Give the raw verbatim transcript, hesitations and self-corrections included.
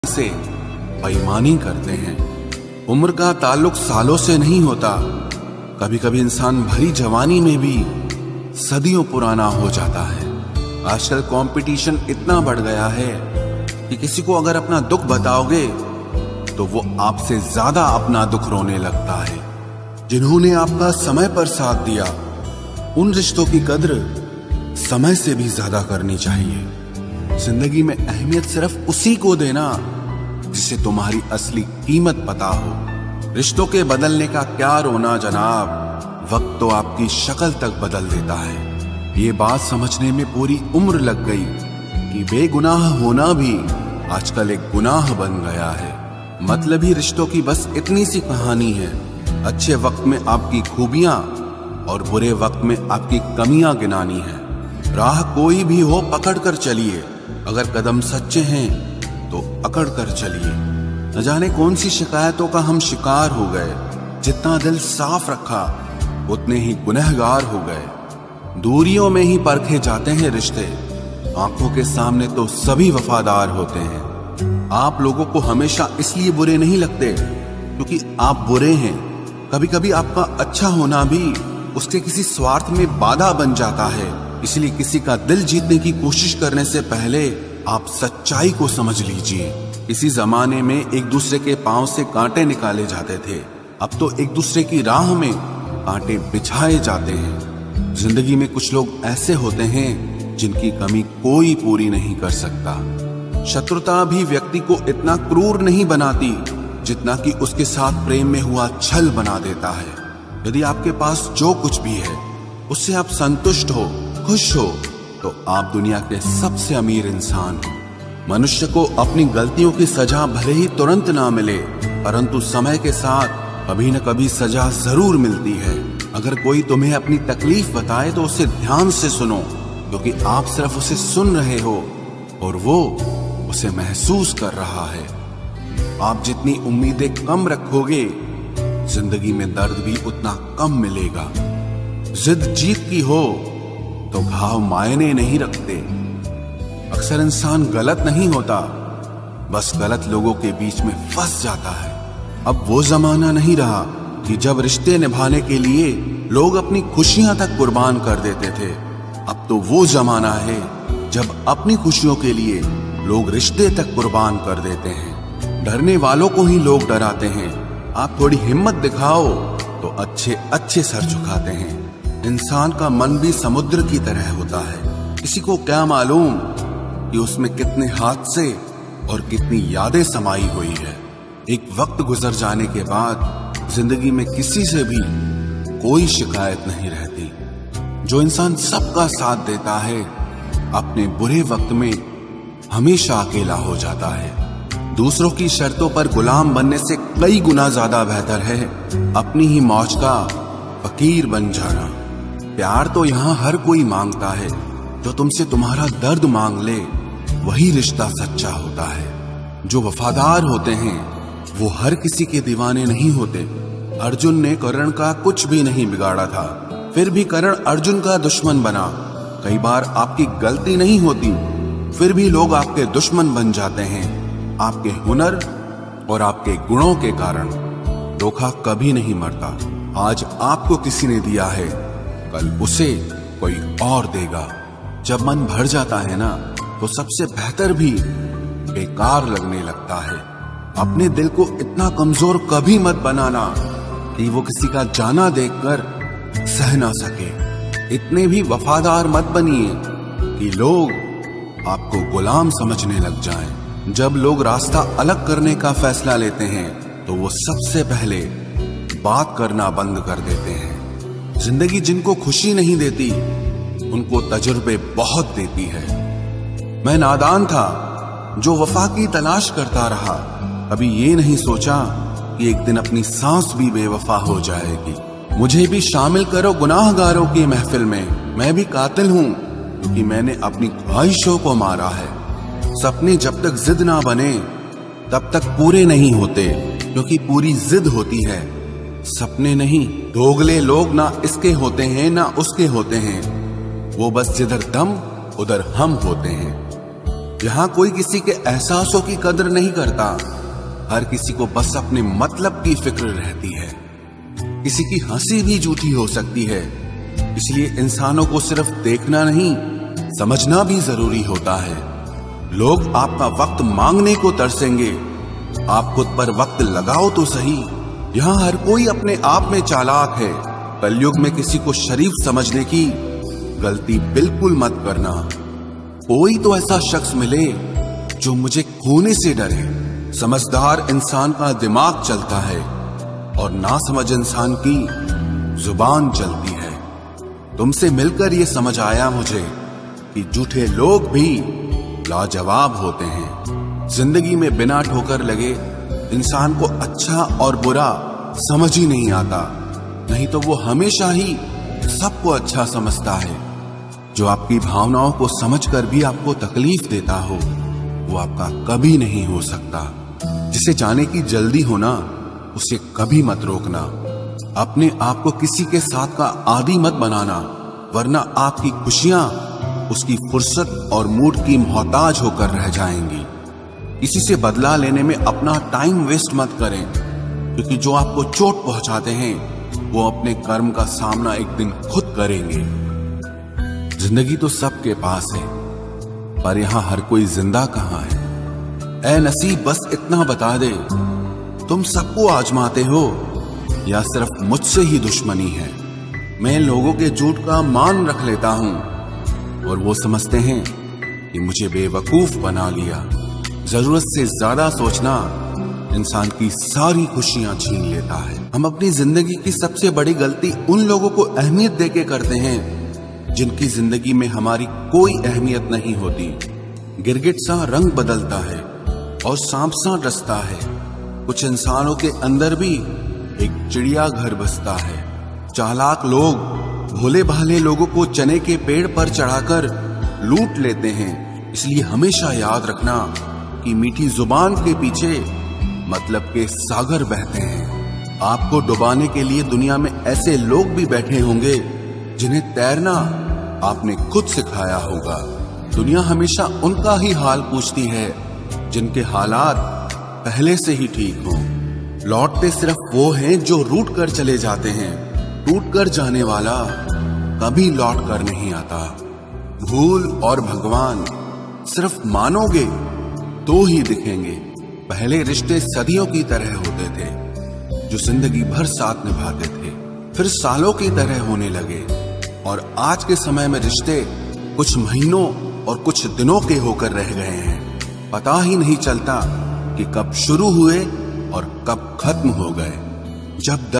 से बेईमानी करते हैं। उम्र का ताल्लुक सालों से नहीं होता। कभी कभी इंसान भरी जवानी में भी सदियों पुराना हो जाता है। आजकल कंपटीशन इतना बढ़ गया है कि किसी को अगर अपना दुख बताओगे तो वो आपसे ज्यादा अपना दुख रोने लगता है। जिन्होंने आपका समय पर साथ दिया, उन रिश्तों की कद्र समय से भी ज्यादा करनी चाहिए। जिंदगी में अहमियत सिर्फ उसी को देना जिसे तुम्हारी असली कीमत पता हो। रिश्तों के बदलने का क्या रोना जनाब, वक्त तो आपकी शक्ल तक बदल देता है। ये बात समझने में पूरी उम्र लग गई कि बेगुनाह होना भी आजकल एक गुनाह बन गया है। मतलबी रिश्तों की बस इतनी सी कहानी है। अच्छे वक्त में आपकी खूबियां और बुरे वक्त में आपकी कमियां गिनानी है। राह कोई भी हो पकड़ कर चलिए, अगर कदम सच्चे हैं तो अकड़ कर चलिए। न जाने कौन सी शिकायतों का हम शिकार हो गए। जितना दिल साफ रखा उतने ही गुनहगार हो गए। दूरियों में ही परखे जाते हैं रिश्ते, आंखों के सामने तो सभी वफादार होते हैं। आप लोगों को हमेशा इसलिए बुरे नहीं लगते क्योंकि आप बुरे हैं। कभी कभी आपका अच्छा होना भी उसके किसी स्वार्थ में बाधा बन जाता है। इसलिए किसी का दिल जीतने की कोशिश करने से पहले आप सच्चाई को समझ लीजिए। इसी जमाने में एक दूसरे के पांव से कांटे निकाले जाते थे, अब तो एक दूसरे की राह में कांटे बिछाए जाते हैं। जिंदगी में कुछ लोग ऐसे होते हैं जिनकी कमी कोई पूरी नहीं कर सकता। शत्रुता भी व्यक्ति को इतना क्रूर नहीं बनाती जितना कि उसके साथ प्रेम में हुआ छल बना देता है। यदि आपके पास जो कुछ भी है उससे आप संतुष्ट हो, खुश हो, तो आप दुनिया के सबसे अमीर इंसान हो। मनुष्य को अपनी गलतियों की सजा भले ही तुरंत ना मिले, परंतु समय के साथ कभी न कभी सजा जरूर मिलती है। अगर कोई तुम्हें अपनी तकलीफ बताए तो उसे ध्यान से सुनो, क्योंकि आप सिर्फ उसे सुन रहे हो और वो उसे महसूस कर रहा है। आप जितनी उम्मीदें कम रखोगे, जिंदगी में दर्द भी उतना कम मिलेगा। जिद जीत की हो तो घाव मायने नहीं रखते। अक्सर इंसान गलत नहीं होता, बस गलत लोगों के बीच में फंस जाता है। अब वो जमाना नहीं रहा कि जब रिश्ते निभाने के लिए लोग अपनी खुशियां तक कुर्बान कर देते थे। अब तो वो जमाना है जब अपनी खुशियों के लिए लोग रिश्ते तक कुर्बान कर देते हैं। डरने वालों को ही लोग डराते हैं। आप थोड़ी हिम्मत दिखाओ तो अच्छे अच्छे सर झुकाते हैं। इंसान का मन भी समुद्र की तरह होता है। किसी को क्या मालूम कि उसमें कितने हादसे और कितनी यादें समाई हुई है। एक वक्त गुजर जाने के बाद जिंदगी में किसी से भी कोई शिकायत नहीं रहती। जो इंसान सबका साथ देता है, अपने बुरे वक्त में हमेशा अकेला हो जाता है। दूसरों की शर्तों पर गुलाम बनने से कई गुना ज्यादा बेहतर है अपनी ही मौज का फकीर बन जाना। प्यार तो यहाँ हर कोई मांगता है। जो तुमसे तुम्हारा दर्द मांग ले, वही रिश्ता सच्चा होता है। जो वफादार होते हैं वो हर किसी के दीवाने नहीं होते। अर्जुन ने कर्ण का कुछ भी नहीं बिगाड़ा था, फिर भी कर्ण अर्जुन का दुश्मन बना। कई बार आपकी गलती नहीं होती, फिर भी लोग आपके दुश्मन बन जाते हैं, आपके हुनर और आपके गुणों के कारण। धोखा कभी नहीं मरता। आज आपको किसी ने दिया है, कल उसे कोई और देगा। जब मन भर जाता है ना, तो सबसे बेहतर भी बेकार लगने लगता है। अपने दिल को इतना कमजोर कभी मत बनाना कि वो किसी का जाना देखकर सह ना सके। इतने भी वफादार मत बनिए कि लोग आपको गुलाम समझने लग जाएं। जब लोग रास्ता अलग करने का फैसला लेते हैं तो वो सबसे पहले बात करना बंद कर देते हैं। जिंदगी जिनको खुशी नहीं देती, उनको तजुर्बे बहुत देती है। मैं नादान था जो वफा की तलाश करता रहा। कभी ये नहीं सोचा कि एक दिन अपनी सांस भी बेवफा हो जाएगी। मुझे भी शामिल करो गुनाहगारों की महफिल में। मैं भी कातिल हूँ क्योंकि मैंने अपनी ख्वाहिशों को मारा है। सपने जब तक जिद ना बने तब तक पूरे नहीं होते, क्योंकि पूरी जिद होती है, सपने नहीं। दोगले लोग ना इसके होते हैं ना उसके होते हैं, वो बस जिधर दम उधर हम होते हैं। यहाँ कोई किसी के एहसासों की कदर नहीं करता। हर किसी को बस अपने मतलब की फिक्र रहती है। किसी की हंसी भी झूठी हो सकती है, इसलिए इंसानों को सिर्फ देखना नहीं, समझना भी जरूरी होता है। लोग आपका वक्त मांगने को तरसेंगे, आप खुद पर वक्त लगाओ तो सही। यहाँ हर कोई अपने आप में चालाक है। कलयुग में किसी को शरीफ समझने की गलती बिल्कुल मत करना। कोई तो ऐसा शख्स मिले जो मुझे खोने से डरे। समझदार इंसान का दिमाग चलता है और नासमझ इंसान की जुबान चलती है। तुमसे मिलकर ये समझ आया मुझे कि झूठे लोग भी लाजवाब होते हैं। जिंदगी में बिना ठोकर लगे इंसान को अच्छा और बुरा समझ ही नहीं आता, नहीं तो वो हमेशा ही सबको अच्छा समझता है। जो आपकी भावनाओं को समझकर भी आपको तकलीफ देता हो, वो आपका कभी नहीं हो सकता। जिसे जाने की जल्दी होना, उसे कभी मत रोकना। अपने आप को किसी के साथ का आदी मत बनाना, वरना आपकी खुशियां उसकी फुर्सत और मूड की मोहताज होकर रह जाएंगी। किसी से बदला लेने में अपना टाइम वेस्ट मत करें, क्योंकि जो आपको चोट पहुंचाते हैं वो अपने कर्म का सामना एक दिन खुद करेंगे। जिंदगी तो सबके पास है, पर यहां हर कोई जिंदा कहां है। ऐ नसीब बस इतना बता दे, तुम सबको आजमाते हो या सिर्फ मुझसे ही दुश्मनी है। मैं लोगों के झूठ का मान रख लेता हूं और वो समझते हैं कि मुझे बेवकूफ बना लिया। जरूरत से ज्यादा सोचना इंसान की सारी खुशियां छीन लेता है। हम अपनी जिंदगी की सबसे बड़ी गलती उन लोगों को अहमियत देके करते हैं जिनकी जिंदगी में हमारी कोई अहमियत नहीं होती। गिरगिट सा रंग बदलता है और सांप सा डसता है। कुछ इंसानों के अंदर भी एक चिड़िया घर बसता है। चालाक लोग भोले भाले लोगों को चने के पेड़ पर चढ़ाकर लूट लेते हैं। इसलिए हमेशा याद रखना कि मीठी जुबान के पीछे मतलब के सागर बहते हैं। आपको डुबाने के लिए दुनिया में ऐसे लोग भी बैठे होंगे जिन्हें तैरना आपने खुद सिखाया होगा। दुनिया हमेशा उनका ही हाल पूछती है जिनके हालात पहले से ही ठीक हों। लौटते सिर्फ वो हैं जो रूठ कर चले जाते हैं। टूट कर जाने वाला कभी लौट कर नहीं आता। भूल और भगवान सिर्फ मानोगे तो ही दिखेंगे। पहले रिश्ते सदियों की तरह होते थे, जो जिंदगी भर साथ निभाते थे, फिर सालों की तरह होने लगे। और आज के समय में रिश्ते कुछ महीनों और कुछ दिनों के होकर रह गए हैं। पता ही नहीं चलता कि कब शुरू हुए और कब खत्म हो गए। जब